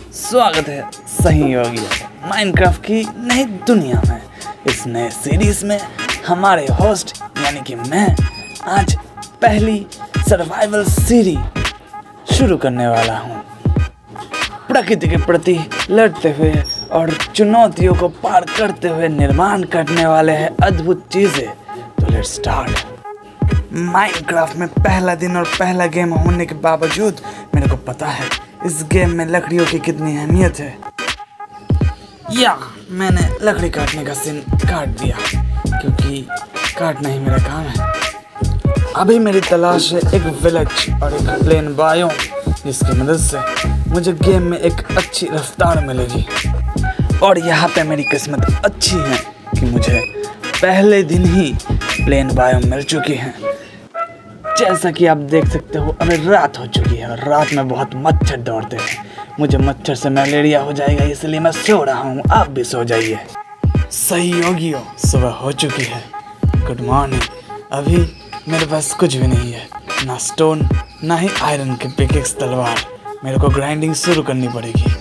स्वागत है सहयोगी माइनक्राफ्ट की नई दुनिया में। इस नए सीरीज में हमारे होस्ट यानी कि मैं आज पहली सर्वाइवल सीरीज शुरू करने वाला हूँ। प्रकृति के प्रति लड़ते हुए और चुनौतियों को पार करते हुए निर्माण करने वाले हैं अद्भुत चीज़ें। तो लेट्स स्टार्ट। माइनक्राफ्ट में पहला दिन और पहला गेम होने के बावजूद मेरे को पता है इस गेम में लकड़ियों की कितनी अहमियत है। या मैंने लकड़ी काटने का सीन काट दिया क्योंकि काटना ही मेरा काम है। अभी मेरी तलाश है एक विलेज और एक प्लेन बायोम जिसकी मदद से मुझे गेम में एक अच्छी रफ्तार मिलेगी। और यहाँ पे मेरी किस्मत अच्छी है कि मुझे पहले दिन ही प्लेन बायोम मिल चुकी है। जैसा कि आप देख सकते हो अभी रात हो चुकी है और रात में बहुत मच्छर दौड़ते हैं। मुझे मच्छर से मलेरिया हो जाएगा इसलिए मैं सो रहा हूँ। आप भी सो जाइए। सहयोगियों, सुबह हो चुकी है। Good morning. अभी मेरे पास कुछ भी नहीं है, ना स्टोन ना ही आयरन की पिकेक्स तलवार। मेरे को ग्राइंडिंग शुरू करनी पड़ेगी।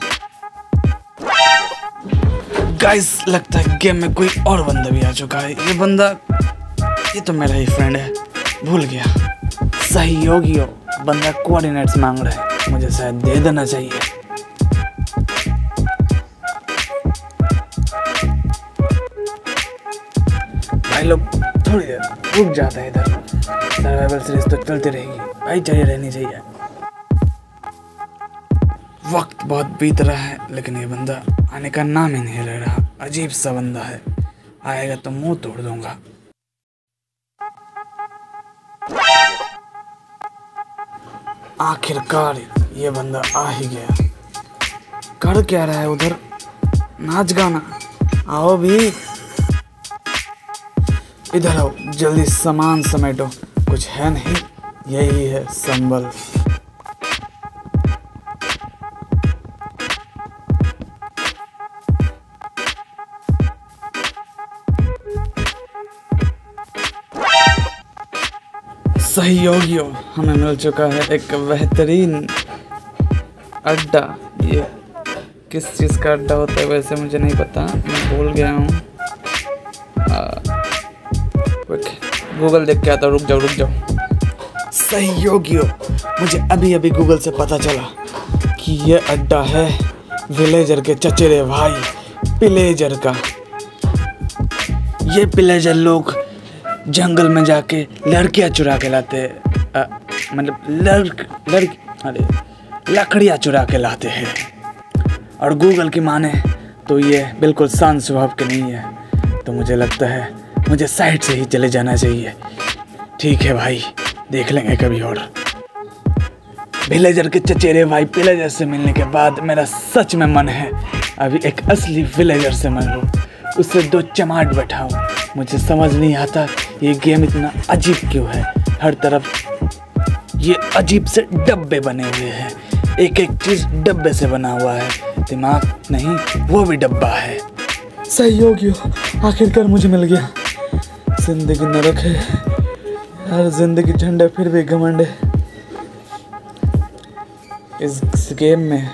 गाइस, लगता है गेम में कोई और बंदा भी आ चुका है। ये तो मेरा ही फ्रेंड है, भूल गया। सहयोगियों, बंदा कोऑर्डिनेट्स मांग रहा है, मुझे शायद दे देना चाहिए। भाई लोग थोड़ी देर रुक जाता है। इधर सर्वाइवल सीरीज तो चलती रहेगी, भाई चाहिए रहनी चाहिए। वक्त बहुत बीत रहा है लेकिन ये बंदा आने का नाम ही नहीं ले रहा। अजीब सा बंदा है, आएगा तो मुंह तोड़ दूंगा। आखिरकार ये बंदा आ ही गया। कर क्या रहा है उधर? नाच गाना। आओ भी, इधर आओ, जल्दी सामान समेटो। कुछ है नहीं, यही है संबल। सहयोगियों, हमें मिल चुका है एक बेहतरीन अड्डा। ये किस चीज़ का अड्डा होता है वैसे मुझे नहीं पता, मैं भूल गया हूँ। गूगल देख के आता। रुक जाओ। सहयोगियों, मुझे अभी अभी गूगल से पता चला कि ये अड्डा है विलेजर के चचेरे भाई पिलेजर का। ये पिलेजर लोग जंगल में जाके लड़कियां चुरा के लाते, लकड़ियाँ चुरा के लाते हैं। और गूगल की माने तो ये बिल्कुल शांत स्वभाव के नहीं है। तो मुझे लगता है मुझे साइड से ही चले जाना चाहिए। ठीक है भाई, देख लेंगे कभी और। विलेजर के चचेरे भाई पिलेजर से मिलने के बाद मेरा सच में मन है अभी एक असली विलेजर से मिलूं, उससे दो चमाट बैठाऊं। मुझे समझ नहीं आता ये गेम इतना अजीब क्यों है। हर तरफ ये अजीब से डब्बे बने हुए हैं। एक एक चीज़ डब्बे से बना हुआ है। दिमाग नहीं, वो भी डब्बा है। सहयोगियों, आखिरकार मुझे मिल गया। जिंदगी नरक है, हर जिंदगी झंडा फिर भी घमंड है। इस गेम में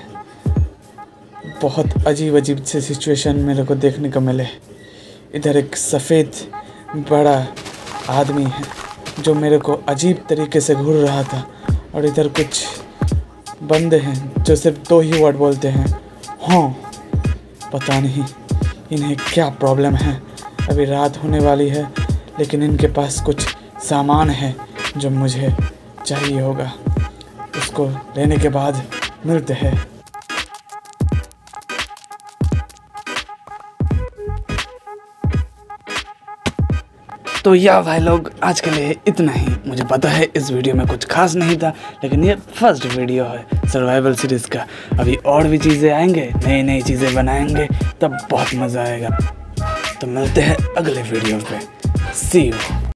बहुत अजीब से सिचुएशन मेरे को देखने को मिले। इधर एक सफ़ेद बड़ा आदमी है जो मेरे को अजीब तरीके से घूर रहा था। और इधर कुछ बंदे हैं जो सिर्फ दो ही वर्ड बोलते हैं, हाँ। पता नहीं इन्हें क्या प्रॉब्लम है। अभी रात होने वाली है लेकिन इनके पास कुछ सामान है जो मुझे चाहिए होगा। उसको लेने के बाद मिलते हैं। तो या भाई लोग, आज के लिए इतना ही। मुझे पता है इस वीडियो में कुछ खास नहीं था लेकिन ये फर्स्ट वीडियो है सर्वाइवल सीरीज़ का। अभी और भी चीज़ें आएंगे, नई चीज़ें बनाएंगे, तब बहुत मज़ा आएगा। तो मिलते हैं अगले वीडियो पे। See you.